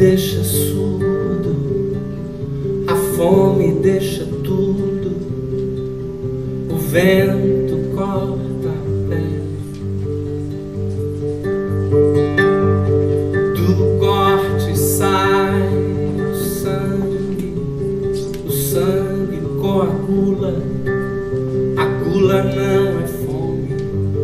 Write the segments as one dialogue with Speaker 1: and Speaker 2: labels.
Speaker 1: deixa surdo, a fome deixa tudo, o vento corta a pele. Do corte sai o sangue coagula, a gula não é fome,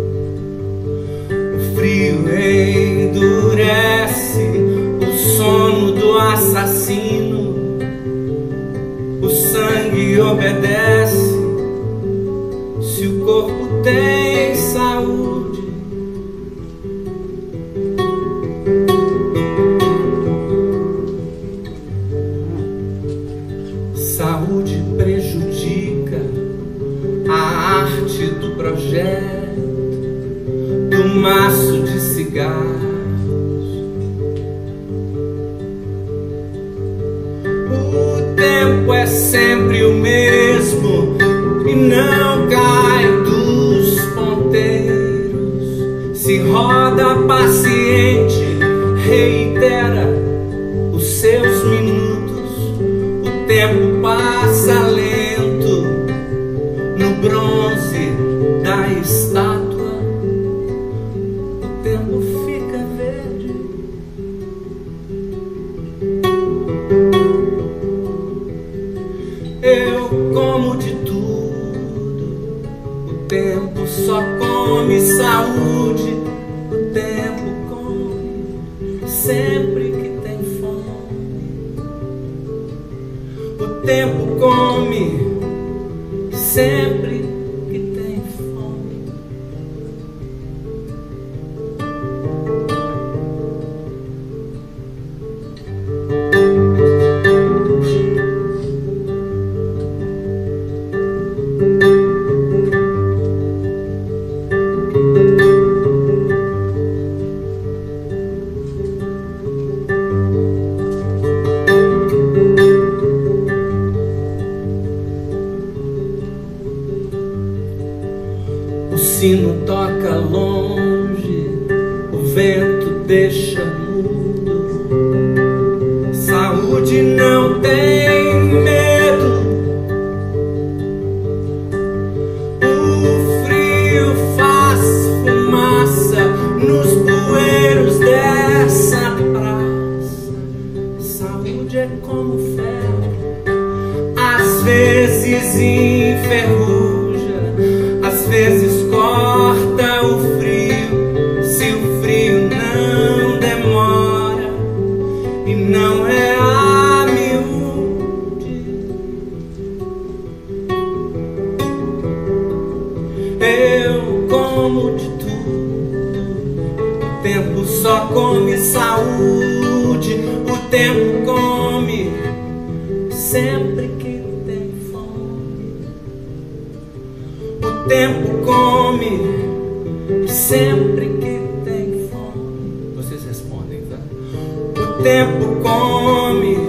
Speaker 1: o frio endurece o sono do assassino, o sangue obedece se o corpo tem saúde. Saúde prejudica a arte do projeto, do maço de cigarros. O tempo é sempre o mesmo e não cai dos ponteiros. Se roda paciente, reitera os seus minutos. O tempo passa lento no bronze da estátua. O tempo fica verde. Eu como de tudo, o tempo só come saúde, o tempo come sempre que tem fome, o tempo come sempre que tem fome. O sino toca longe, o vento deixa mudo. Saúde não tem medo. O frio faz fumaça nos bueiros dessa praça. Saúde é como ferro, às vezes enferruja, às vezes corta o frio, se o frio não demora e não é a miúde. Eu como de tudo, o tempo só come saúde, o tempo come sempre que tem fome. O tempo come sempre que tem fome. Vocês respondem, tá? O tempo come